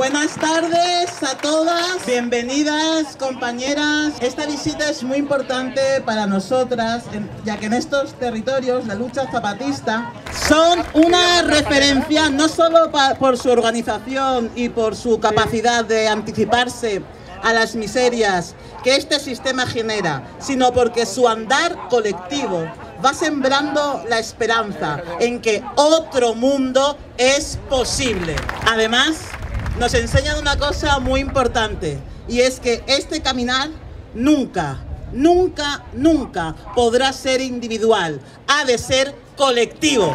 Buenas tardes a todas, bienvenidas compañeras. Esta visita es muy importante para nosotras, ya que en estos territorios la lucha zapatista son una referencia no solo por su organización y por su capacidad de anticiparse a las miserias que este sistema genera, sino porque su andar colectivo va sembrando la esperanza en que otro mundo es posible. Además, nos enseñan una cosa muy importante, y es que este caminar nunca, nunca, nunca podrá ser individual, ha de ser colectivo.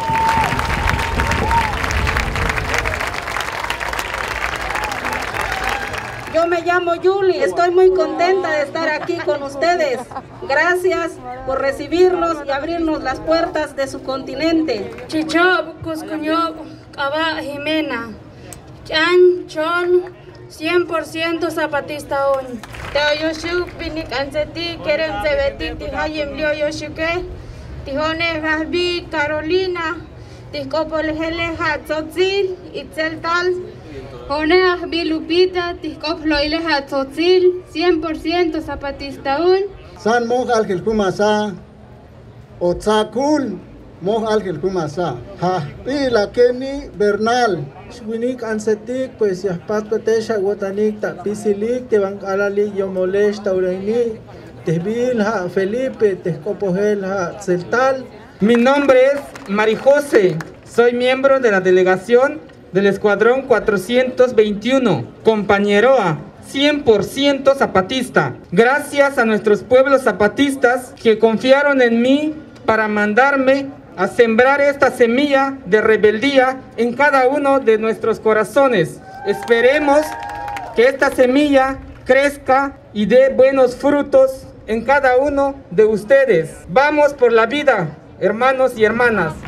Yo me llamo Yuli, estoy muy contenta de estar aquí con ustedes. Gracias por recibirnos y abrirnos las puertas de su continente. Chichob, Cuscuñob, Aba Jimena, Chan, Chon, 100% zapatista hoy. Teoyoshuk, Pinik Anseti, Kerem Zebetik, Tihayem Leo Yoshuke, Tijone Rahbi, Carolina, Tihkopolhele Hatzotzil, Itzeltal. Honea Bilupita, Tihkop Loile Hatzotzil, 100% zapatista hoy. San Moj Algel Kumasa, Otzakul, Moj Algel Kumasa, Ha, Pila Kenny Bernal. Shwinik Ansetik, pues Yaspat Petesha, Wotanik, Tapisilik, Teban Alali, Yomolesh, Tauraini, Tehbil, Ha, Felipe, Tehcopohel, Ha, Celtal. Mi nombre es Marijose, soy miembro de la delegación del Escuadrón 421, compañeroa, 100% zapatista. Gracias a nuestros pueblos zapatistas que confiaron en mí para mandarme a sembrar esta semilla de rebeldía en cada uno de nuestros corazones. Esperemos que esta semilla crezca y dé buenos frutos en cada uno de ustedes. Vamos por la vida, hermanos y hermanas.